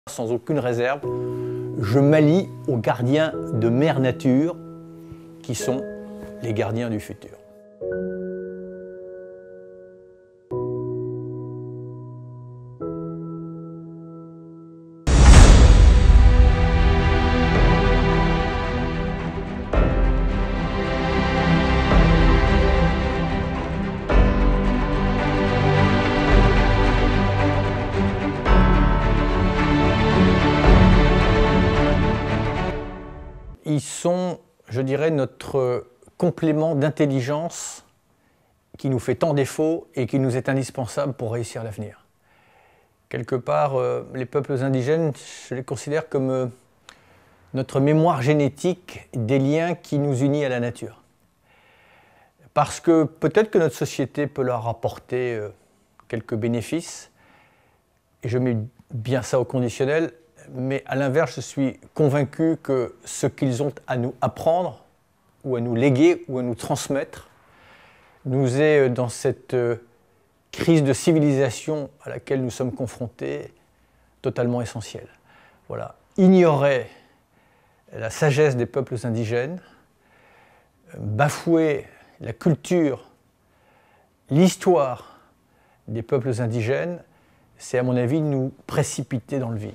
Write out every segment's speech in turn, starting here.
Sans aucune réserve, je m'allie aux gardiens de Mère Nature, qui sont les gardiens du futur. Ils sont, je dirais, notre complément d'intelligence qui nous fait tant défaut et qui nous est indispensable pour réussir l'avenir. Quelque part, les peuples indigènes, je les considère comme notre mémoire génétique des liens qui nous unissent à la nature. Parce que peut-être que notre société peut leur apporter quelques bénéfices, et je mets bien ça au conditionnel, mais à l'inverse, je suis convaincu que ce qu'ils ont à nous apprendre, ou à nous léguer, ou à nous transmettre, nous est, dans cette crise de civilisation à laquelle nous sommes confrontés, totalement essentiel. Voilà. Ignorer la sagesse des peuples indigènes, bafouer la culture, l'histoire des peuples indigènes, c'est à mon avis nous précipiter dans le vide.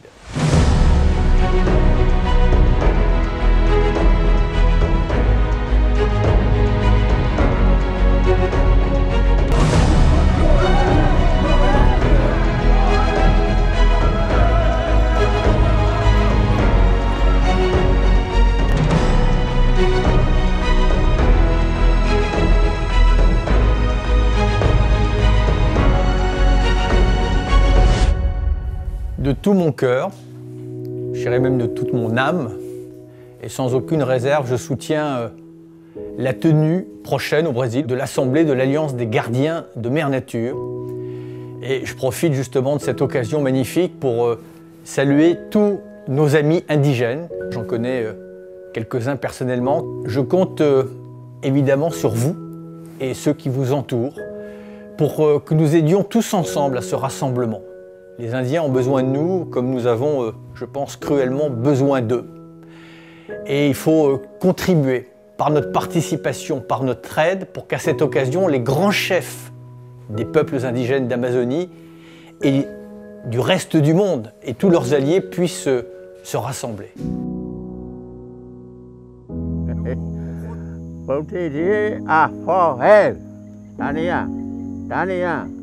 De tout mon cœur, je dirais même de toute mon âme, et sans aucune réserve, je soutiens la tenue prochaine au Brésil de l'Assemblée de l'Alliance des gardiens de Mère Nature. Et je profite justement de cette occasion magnifique pour saluer tous nos amis indigènes. J'en connais quelques-uns personnellement. Je compte évidemment sur vous et ceux qui vous entourent pour que nous aidions tous ensemble à ce rassemblement. Les Indiens ont besoin de nous, comme nous avons, je pense, cruellement besoin d'eux. Et il faut contribuer par notre participation, par notre aide, pour qu'à cette occasion, les grands chefs des peuples indigènes d'Amazonie et du reste du monde et tous leurs alliés puissent se rassembler. Tania.